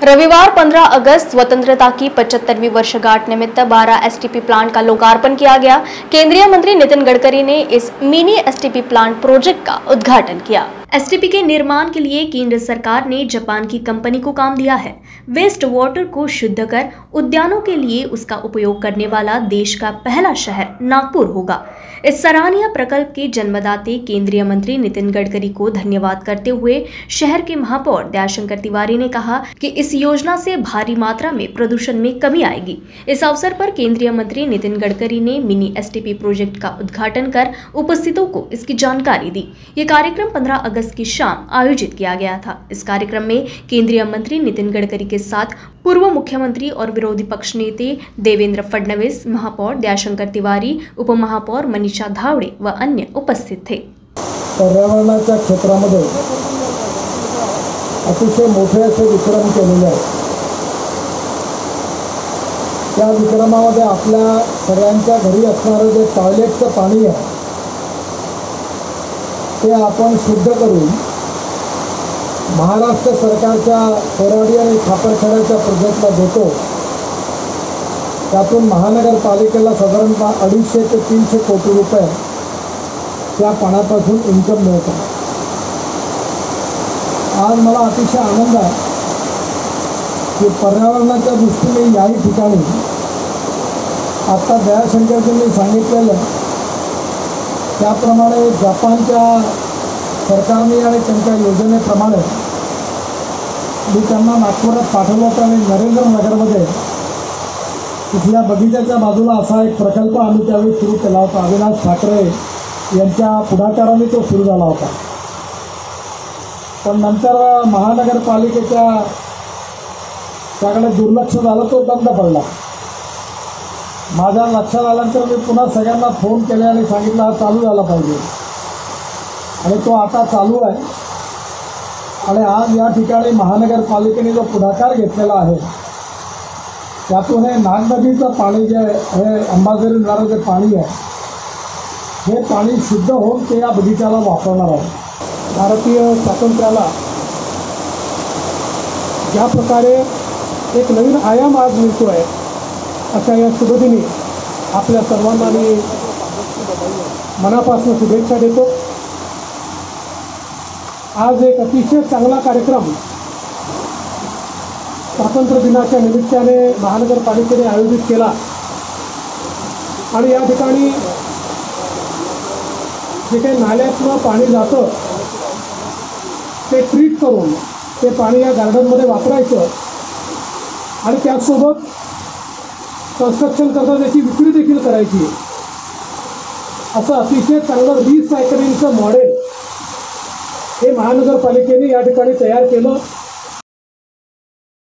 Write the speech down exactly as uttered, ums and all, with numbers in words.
रविवार पंद्रह अगस्त स्वतंत्रता की पचहत्तरवीं वर्षगांठ निमित्त बारह एसटीपी प्लांट का लोकार्पण किया गया। केंद्रीय मंत्री नितिन गडकरी ने इस मिनी एसटीपी प्लांट प्रोजेक्ट का उद्घाटन किया। एसटीपी के निर्माण के लिए केंद्र सरकार ने जापान की कंपनी को काम दिया है। वेस्ट वाटर को शुद्ध कर उद्यानों के लिए उसका उपयोग करने वाला देश का पहला शहर नागपुर होगा। इस सराहनीय प्रकल्प के जन्मदाते केंद्रीय मंत्री नितिन गडकरी को धन्यवाद करते हुए शहर के महापौर दयाशंकर तिवारी ने कहा कि इस योजना से भारी मात्रा में प्रदूषण में कमी आएगी। इस अवसर पर केंद्रीय मंत्री नितिन गडकरी ने मिनी एसटीपी प्रोजेक्ट का उद्घाटन कर उपस्थितों को इसकी जानकारी दी। ये कार्यक्रम पंद्रह अगस्त की शाम आयोजित किया गया था। इस कार्यक्रम में केंद्रीय मंत्री नितिन गडकरी के साथ पूर्व मुख्यमंत्री और विरोधी पक्ष नेते देवेंद्र फडणवीस, महापौर दयाशंकर तिवारी, उप महापौर मनीषा धावडे व अन्य उपस्थित थे। पर्यावरणाच्या क्षेत्रामध्ये अतिशय मोठे असे विक्रम केलेले आहेत। त्या विक्रमामध्ये आपल्या सगळ्यांच्या घरी असणारे जे टॉयलेटचं पाणी आहे ते आपण शुद्ध करून महाराष्ट्र सरकारच्या कोराडी आणि खापरखेड्याच्या प्रोजेक्टला देतो। त्यातून महानगरपालिकेला साधारणतः अडीचशे ते तीनशे कोटी रुपये त्या पाण्यापासून इन्कम मिळतो। आज मला अतिशय आनंद आहे की पर्यावरणाच्या दृष्टीने याही ठिकाणी आता दयाशंकरजींनी सांगितलेलं त्याप्रमाणे जपानच्या सरकारने आणि त्यांच्या योजनेप्रमाणे मी त्यांना नागपुरात पाठवलं होतं आणि नरेंद्र नगरमध्ये इथल्या बगीच्याच्या बाजूला असा एक प्रकल्प आम्ही त्यावेळी सुरू केला होता। अविनाश ठाकरे यांच्या पुढाकाराने तो सुरू झाला होता, पण नंतर महानगरपालिकेच्या त्याकडे दुर्लक्ष झालं, तो बंद पडला। माझ्या लक्षात आल्यानंतर मी पुन्हा सगळ्यांना फोन केले आणि सांगितलं हा चालू झाला पाहिजे आणि तो आता चालू आहे। आणि आज या ठिकाणी महानगरपालिकेने जो पुढाकार घेतलेला आहे त्यातून हे नाग नदीचं पाणी जे हे अंबाझरी नदीचं जे पाणी आहे हे पाणी शुद्ध होऊन ते या बगीच्याला वापरणार आहे। भारतीय स्वातंत्र्याला ज्या प्रकारे एक नवीन आयाम आज मिळतो आहे अशा या शुभदिनी आपल्या सर्वांना मी मनापासून शुभेच्छा देतो। आज एक अतिशय चांगला कार्यक्रम स्वातंत्र्य दिनाच्या निमित्ताने महानगरपालिकेने आयोजित केला आणि या ठिकाणी जे काही नाल्यातनं पाणी जातं ते ट्रीट करून ते पाणी या गार्डनमध्ये वापरायचं आणि त्याचसोबत कन्स्ट्रक्शन करता त्याची विक्री देखील करायची, असं अतिशय चांगलं रिसायकलिंगचं मॉडेल हे महानगरपालिकेने या ठिकाणी तयार केलं।